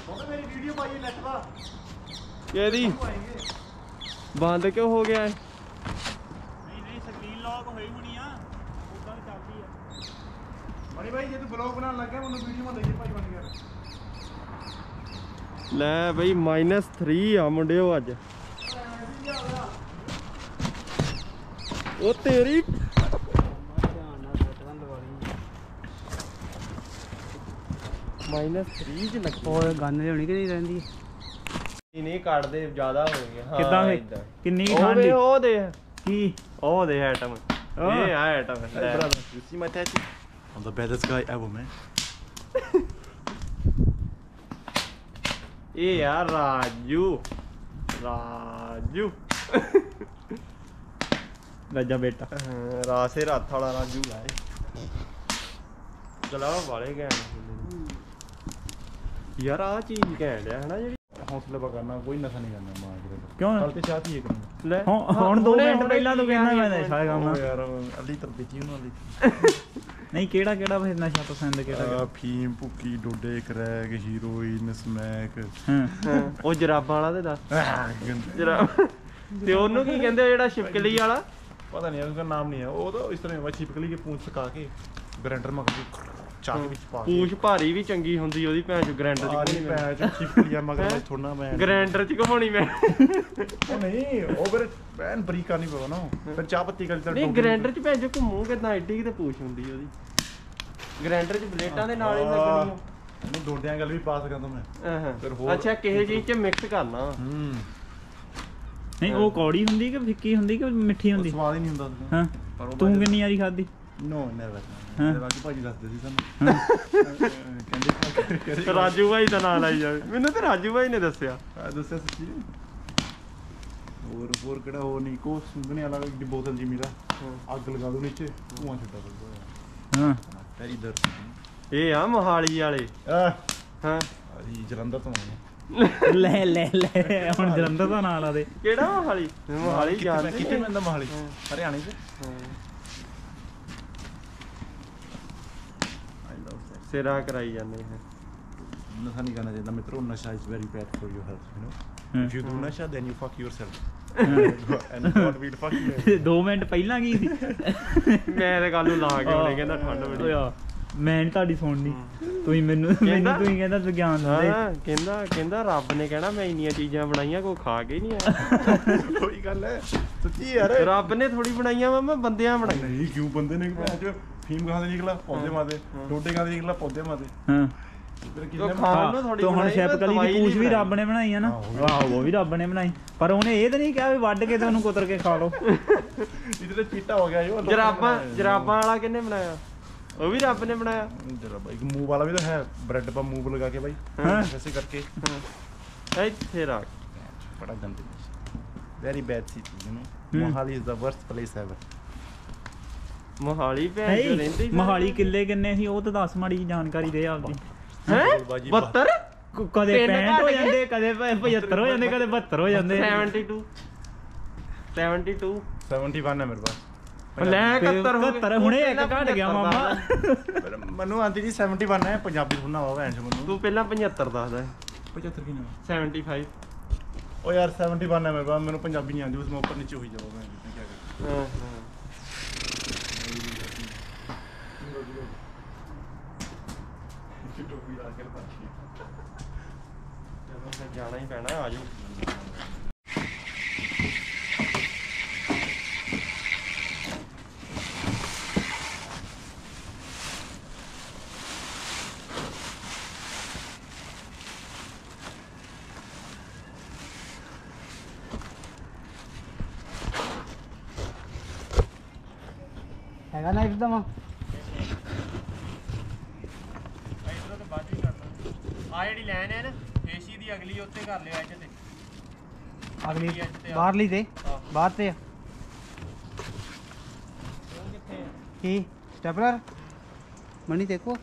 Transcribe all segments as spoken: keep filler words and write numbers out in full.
मेरी वीडियो पाई नेट दा केदी बंद क्यों हो गया है? नहीं नहीं स्क्रीन लॉक होई होनी आ उदां चलदी आ मनी भाई जे तू ब्लॉग बनाने लग गया मैनू वीडियो में दईए भाई बन गया ले बई माइनस थ्री आ मुंडियो अज ओ तेरी माइनस थ्री च लग और गन होनी कि नहीं रहंदी नहीं काट दे ज्यादा हो गया कितना है कितनी की खान दी ओ दे की ओ दे आइटम ये आ item Hey brother, you see my tattoo? I'm the baddest guy ever, man. ये यार राजू राजू राजा बेटा रासे रात वाला राजू लाए चला वाले घैंट यार आ चीज घैंट है ना जी हौसला पकड़ना कोई नशा नहीं करना मां के क्यों कल ते चाह पिए करना ले ਹੁਣ ਦੋ ਮਿੰਟ ਪਹਿਲਾਂ ਤੂੰ ਕਹਿੰਦਾ ਮੈਂ ਨਸ਼ਾ ਕਰਨਾ यार अली तर बेची ਉਹਨਾਂ ਦੀ ਨਹੀਂ ਕਿਹੜਾ ਕਿਹੜਾ ਫਿਰ ਨਸ਼ਾ ਪਸੰਦ ਕਿਹੜਾ ਫੀਮ ਭੁੱਕੀ ਡੋਡੇ ਕਰੈਕ ਹੀਰੋਇਨ ਸਮੈਕ ਹਾਂ ਉਹ ਜਰਾਬਾਂ ਵਾਲਾ ਤੇ ਦੱਸ ਜਰਾਬ ਤੇ ਉਹਨੂੰ ਕੀ ਕਹਿੰਦੇ ਜਿਹੜਾ ਛਿਪਕਲੀ ਵਾਲਾ पता नहीं है उसका नाम नहीं है वो तो इस तरह छिपकली की पूंछ सुखा के ग्राइंडर में चाक ਵਿੱਚ ਪਾ ਕੇ ਪੂਛ ਭਾਰੀ ਵੀ ਚੰਗੀ ਹੁੰਦੀ ਉਹਦੀ ਭੈਣ ਚੋ ਗ੍ਰਾਈਂਡਰ ਚ ਘੁਮਾਉਣੀ ਭੈਣ ਚੋ ਛਿਪਕਲੀਆਂ ਮਗਰ ਮੈਂ ਥੋੜਨਾ ਮੈਂ ਗ੍ਰਾਈਂਡਰ ਚ ਘੁਮਾਉਣੀ ਮੈਂ ਉਹ ਨਹੀਂ ਉਹ ਫਿਰ ਭੈਣ ਬਰੀਕ ਕਰਨੀ ਪਵੇ ਨਾ ਫਿਰ ਚਾਹ ਪੱਤੀ ਕਰ ਨਹੀਂ ਗ੍ਰਾਈਂਡਰ ਚ ਭੈਣ ਚੋ ਘੁੰਮੂ ਕਿਦਾਂ ਐਡੀ ਕਿਤੇ ਪੂਛ ਹੁੰਦੀ ਉਹਦੀ ਗ੍ਰਾਈਂਡਰ ਚ ਬਲੇਟਾਂ ਦੇ ਨਾਲ ਹੀ ਲੱਗਣੀ ਉਹਨੂੰ ਡੋਡਿਆਂ ਗੱਲ ਵੀ ਪਾ ਸਕਾਂ ਤਾਂ ਮੈਂ ਫਿਰ ਹੋਰ ਅੱਛਾ ਕਿਸੇ ਚੀਜ਼ ਚ ਮਿਕਸ ਕਰਨਾ ਹੂੰ ਨਹੀਂ ਉਹ ਕੌੜੀ ਹੁੰਦੀ ਕਿ ਫਿੱਕੀ ਹੁੰਦੀ ਕਿ ਮਿੱਠੀ ਹੁੰਦੀ ਸਵਾਦ ਹੀ ਨਹੀਂ ਹੁੰਦਾ ਹਾਂ ਤੂੰ ਕਿੰਨੀ ਵਾਰੀ ਖਾਧੀ ਨੋ ਨੈਵਰ ਹਾਂ ਰਾਜੂ ਭਾਜੀ ਦੱਸਦੇ ਸੀ ਸਾਨੂੰ ਕਹਿੰਦੇ ਰਾਜੂ ਭਾਈ ਦਾ ਨਾਮ ਲਾਈ ਜਾਵੇ ਮੈਨੂੰ ਤਾਂ ਰਾਜੂ ਭਾਈ ਨੇ ਦੱਸਿਆ ਦੱਸਿਆ ਸੱਚੀ ਹੋਰ ਹੋਰ ਕਿਹੜਾ ਹੋਰ ਨਹੀਂ ਕੋ ਸੁੰਗਣੇ ਵਾਲਾ ਦੀ ਬੋਤਲ ਜੀ ਮੇਰਾ ਅੱਗ ਲਗਾ ਦੋ ਨੀਚੇ ਧੂਆਂ ਛੱਡਾ ਦੋ ਹਾਂ ਤੇਰੀ ਦਰ ਇਹ ਆ ਮੋਹਾਲੀ ਵਾਲੇ ਹਾਂ ਅਸੀਂ ਜਲੰਧਰ ਤੋਂ ਆਏ ਲੈ ਲੈ ਲੈ ਹੁਣ ਜਲੰਧਰ ਦਾ ਨਾਂ ਲਾ ਦੇ ਕਿਹੜਾ ਮੋਹਾਲੀ ਮੋਹਾਲੀ ਜਾਣਦੇ ਕਿੱਥੇ ਪੈਂਦਾ ਮੋਹਾਲੀ ਹਰਿਆਣੇ ਚ ਸਿਰਾ ਕਰਾਈ ਜਾਂਦੇ ਹੈ ਨਸ਼ਾ ਨਹੀਂ ਕਰਨਾ ਚਾਹੀਦਾ ਮਿੱਤਰੋ ਨਸ਼ਾ is very bad for your health you know if you do ਨਸ਼ਾ then you fuck yourself and god will fuck you ਦੋ ਮਿੰਟ ਪਹਿਲਾਂ ਕੀ ਸੀ ਮੈਂ ਤੇ ਗੱਲ ਨੂੰ ਲਾ ਕੇ ਉਹਨੇ ਕਹਿੰਦਾ ਠੰਡ ਬੜੀ ਓਏ ਮੈਂ ਨੀ ਤੁਹਾਡੀ ਸੁਣਨੀ ਤੁਸੀਂ ਮੈਨੂੰ ਮੈਨੂੰ ਤੁਸੀਂ ਕਹਿੰਦਾ ਵਿਗਿਆਨ ਦਿੰਦੇ ਹਾਂ ਕਹਿੰਦਾ ਕਹਿੰਦਾ ਰੱਬ ਨੇ ਕਹਿਣਾ ਮੈਂ ਇੰਨੀਆਂ ਚੀਜ਼ਾਂ ਬਣਾਈਆਂ ਕੋਈ ਖਾ ਕੇ ਨਹੀਂ ਆਇਆ ਕੋਈ ਗੱਲ ਹੈ ਸੱਚੀ ਯਾਰ ਰੱਬ ਨੇ ਥੋੜੀ ਬਣਾਈਆਂ ਵਾ ਮੈਂ ਬੰਦਿਆਂ ਬਣਾਈਆਂ ਨਹੀਂ ਕਿਉਂ ਬੰਦੇ ਨੇ ਭੈਣ ਫੀਮ ਖਾਂਦੇ ਨਿਕਲਾ ਪੌਦੇ ਮਾਦੇ ਡੋਡੇ ਖਾਂਦੇ ਨਿਕਲਾ ਪੌਦੇ ਮਾਦੇ ਹਾਂ ਖਾਣ ਨੂੰ ਥੋੜੀ ਤੋ ਹੁਣ ਛਿਪਕਲੀ ਦੀ ਪੂਛ ਵੀ ਰੱਬ ਨੇ ਬਣਾਈ ਆ ਨਾ ਆਹੋ ਉਹ ਵੀ ਰੱਬ ਨੇ ਬਣਾਈ ਪਰ ਉਹਨੇ ਇਹ ਤਾਂ ਨਹੀਂ ਕਿਹਾ ਵੀ ਵੱਢ ਕੇ ਤੇ ਉਹਨੂੰ ਕੁਤਰ ਕੇ ਖਾ ਲਓ ਇਹਦੇ ਤੇ ਚੀਟਾ ਹੋ ਗਿਆ ਜੋ ਜਰਾਬਾਂ ਜਰਾਬਾਂ ਵਾਲਾ ਕਿਹਨੇ ਬਣਾਇਆ ਉਹ ਵੀ ਰੱਬ ਨੇ ਬਣਾਇਆ ਜਰਾਬਾਂ ਇੱਕ ਮੂਵ ਵਾਲਾ ਵੀ ਤਾਂ ਹੈ ਬ੍ਰੈਡ ਪਾ ਮੂਵ ਲਗਾ ਕੇ ਬਾਈ ਐਸੇ ਕਰਕੇ ਇੱਥੇ ਰੱਖ ਬੜਾ ਗੰਦੀ very bad city you know Mohali is the worst place ever Mohali ਭੈਣ ਜੋ ਰਹਿੰਦੇ ਮੋਹਾਲੀ ਕਿੱਲੇ ਕਿੰਨੇ ਸੀ ਉਹ ਤਾਂ ਦੱਸ ਮਾੜੀ ਜਾਣਕਾਰੀ ਦੇ ਆਪਦੀ ਹੈ ਬਹੱਤਰ ਕਦੇ ਪੈਂਹਠ ਹੋ ਜਾਂਦੇ ਕਦੇ ਪਝੱਤਰ ਹੋ ਜਾਂਦੇ ਕਦੇ ਬਹੱਤਰ ਹੋ ਜਾਂਦੇ seventy two seventy two seventy one ਹੈ ਮੇਰੇ ਪਾਸ ਲੈ ਇਕਹੱਤਰ ਇਕਹੱਤਰ ਹੁਣੇ ਇੱਕ ਘਟ ਗਿਆ ਮਾਮਾ ਮੈਨੂੰ ਆਂਟੀ ਜੀ ਸੈਵਨਟੀ ਵਨ ਹੈ ਪੰਜਾਬੀ ਸੁਣਨਾ ਵਾ ਭੈਣ ਮੈਨੂੰ ਤੂੰ ਪਹਿਲਾਂ ਪਝੱਤਰ ਦੱਸਦਾ ਪਝੱਤਰ ਕਿੰਨਾ ਸੈਵਨਟੀ ਫਾਈਵ ਉਹ ਯਾਰ ਸੈਵਨਟੀ ਵਨ ਹੈ ਮੇਰੇ ਪਾਸ ਮੈਨੂੰ ਪੰਜਾਬੀ ਨਹੀਂ ਆਉਂਦੀ ਉਸ ਮੈਂ ਉੱਪਰ ਨੀਚੇ ਹੋਈ ਜਾਵਾਂ ਮੈਂ ਕੀ ਕਰਾਂ ਹਾਂ ਹਾਂ ਜਾਣਾ ਹੀ ਪੈਣਾ ਆਜੋ ਹੈਗਾ ਨਾਈਫ ਦਾ ਮਾ ਇਧਰੋਂ ਤੇ ਬਾਅਦ ਹੀ ਕਰਨਾ ਆ ਜਿਹੜੀ ਲਾਈਨ ਹੈ ਨਾ ਏਸੀ ਦੀ ਅਗਲੀ ਉੱਤੇ ਕਰ ਲਿਓ ਐਚ ਤੇ ਅਗਲੀ ਬਾਹਰਲੀ ਤੇ ਬਾਹਰ ਤੇ ਉਹ ਕਿੱਥੇ ਹੈ ਕੀ ਸਟੈਪਲਰ ਮਣੀ ਦੇਖੋ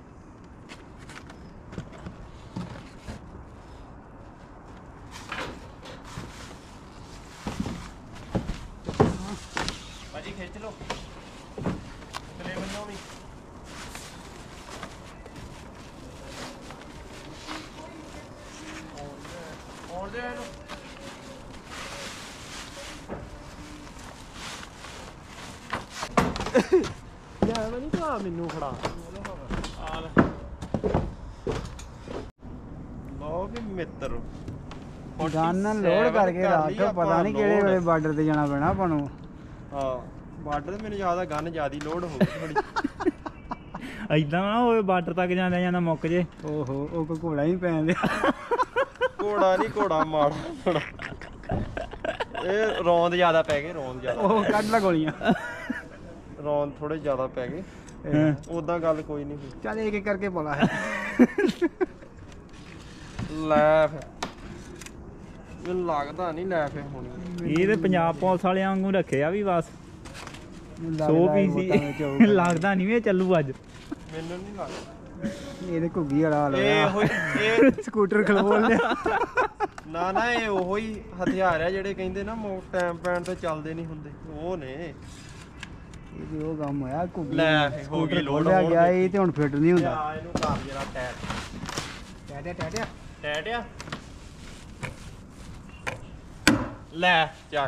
ਭਾਜੀ ਖਿੱਚ ਲਓ ਚਲੇ ਬੰਨੋ ਵੀ ਦੇ ਇਹਨੂੰ ਲੈ ਮੈਂ ਨਹੀਂ ਭਾ ਮੈਨੂੰ ਫੜਾ ਆ ਲੈ ਲਓ ਵੀ ਮਿੱਤਰ ਗਨ ਲੋਡ ਕਰਕੇ ਰੱਖ ਪਤਾ ਨਹੀਂ ਕਿਹੜੇ ਵੇਲੇ ਬਾਰਡਰ ਤੇ ਜਾਣਾ ਪੈਣਾ ਆਪਾਂ ਨੂੰ ਹਾਂ ਬਾਰਡਰ ਮੈਨੂੰ ਜ਼ਿਆਦਾ ਗਨ ਜ਼ਿਆਦੀ ਲੋਡ ਹੋ ਗਈ ਥੋੜੀ ਐਦਾਂ ਨਾ ਹੋਵੇ ਬਾਰਡਰ ਤੱਕ ਜਾਂਦਾ ਜਾਂਦਾ ਮੁੱਕ ਜੇ ਓਹੋ ਉਹ ਕੋ ਘੋੜਾ ਹੀ ਪੈਣ ਦਿਆ ਘੋੜਾ ਨਹੀਂ ਘੋੜਾ ਮਾੜਾ ਘੋੜਾ ਇਹ ਰੌਂਦ ਜ਼ਿਆਦਾ ਪੈ ਗਏ ਰੌਂਦ ਜ਼ਿਆਦਾ ਉਹ ਕੱਢ ਲਾ ਗੋਲੀਆਂ ਰੌਂਦ ਥੋੜੇ ਜ਼ਿਆਦਾ ਪੈ ਗਏ ਉਦਾਂ ਗੱਲ ਕੋਈ ਨਹੀਂ ਚੱਲ ਇੱਕ ਇੱਕ ਕਰਕੇ ਪੋਲਾ ਹੈ ਲੈ ਫਿਰ ਮੈਨੂੰ ਲੱਗਦਾ ਨਹੀਂ ਲੈ ਫਿਰ ਹੁਣ ਇਹ ਤੇ ਪੰਜਾਬ ਪੁਲਿਸ ਵਾਲਿਆਂ ਵਾਂਗੂ ਰੱਖਿਆ ਵੀ ਬਸ ਸੌ ਪੀਸੀ ਲੱਗਦਾ ਨਹੀਂ ਇਹ ਚੱਲੂ ਅੱਜ ਮੈਨੂੰ ਨਹੀਂ ਲੱਗਦਾ ਇਹਦੇ ਘੁੱਗੀ ਵਾਲਾ ਹਾਲ ਇਹ ਉਹੀ ਇਹ ਸਕੂਟਰ ਖਲੋਲ ਲਿਆ ਨਾ ਨਾ ਇਹ ਉਹੋ ਹੀ ਹਥਿਆਰ ਆ ਜਿਹੜੇ ਕਹਿੰਦੇ ਨਾ ਮੋ ਟਾਈਮ ਪੈਣ ਤੇ ਚੱਲਦੇ ਨਹੀਂ ਹੁੰਦੇ ਉਹ ਨੇ ਇਹ ਉਹ ਕੰਮ ਹੋਇਆ ਘੁੱਗੀ ਲੈ ਹੋ ਗਈ ਲੋਡ ਹੋ ਗਿਆ ਇਹ ਤੇ ਹੁਣ ਫਿੱਟ ਨਹੀਂ ਹੁੰਦਾ ਆ ਇਹਨੂੰ ਕਰ ਜਰਾ ਟੈਟ ਟੈਟਿਆ ਟੈਟਿਆ ਟੈਟ ਆ ਲੈ ਚੱਕ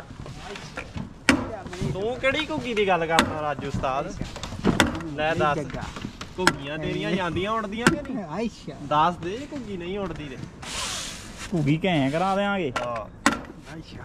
ਤੂੰ ਕਿਹੜੀ ਘੁੱਗੀ ਦੀ ਗੱਲ ਕਰਦਾ ਰਾਜੂ ਉਸਤਾਦ ਲੈ ਦੱਸ ਘੁੱਗੀਆਂ ਤੇਰੀਆਂ ਜਾਂਦੀਆਂ ਉੜਦੀਆਂ ਕਿ ਨਹੀਂ ਆਇਸ਼ਾ ਦੱਸ ਦੇ ਘੁੱਗੀ ਨਹੀਂ ਉੜਦੀ ਤੇ ਘੁੱਗੀ ਘੈਂ ਕਰਾ ਦੇਾਂਗੇ ਹਾਂ ਆਇਸ਼ਾ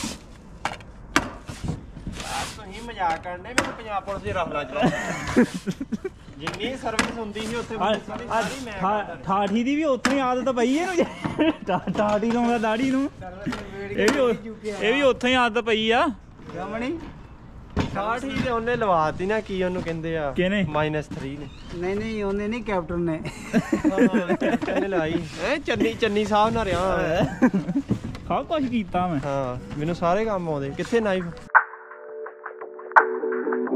ਤੁਸੀਂ ਮਜ਼ਾਕ ਕਰਨੇ ਮੈਨੂੰ ਪੰਜਾਬ ਪੁਲਿਸ ਦੇ ਰਫਲਾ ਚਲਾਉਂਦਾ ਜਿੰਨੀ ਸਰਵਿਸ ਹੁੰਦੀ ਸੀ ਉੱਥੇ ਸਾਰੀ ਮੈਂ ਕਰਦਾ ਠਾਠੀ ਦੀ ਵੀ ਉੱਥੇ ਹੀ ਆਦਤ ਪਈ ਹੈ ਇਹਨੂੰ ਠਾਠੀ ਲਾਉਂਦਾ ਦਾੜੀ ਨੂੰ ਇਹ ਵੀ ਇਹ ਵੀ ਉੱਥੇ ਹੀ ਆਦਤ ਪਈ ਆ ਗਮਣੀ ਠਾਠੀ ਤੇ ਉਹਨੇ ਲਵਾਤੀ ਨਾ ਕੀ ਉਹਨੂੰ ਕਹਿੰਦੇ ਆ ਕਿਹਨੇ ਮਾਈਨਸ ਤਿੰਨ ਨੇ ਨਹੀਂ ਨਹੀਂ ਉਹਨੇ ਨਹੀਂ ਕੈਪਟਨ ਨੇ ਕੈਪਟਨ ਨੇ ਲਾਈ ਐ ਚੰਨੀ ਚੰਨੀ ਸਾਹਿਬ ਨਾਲ ਰਿਹਾ ਸਭ ਕੁਝ ਕੀਤਾ ਮੈਂ ਹਾਂ ਮੈਨੂੰ ਸਾਰੇ ਕੰਮ ਆਉਂਦੇ ਕਿੱਥੇ ਨਾਈਫ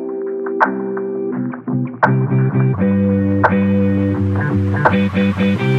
Thank you.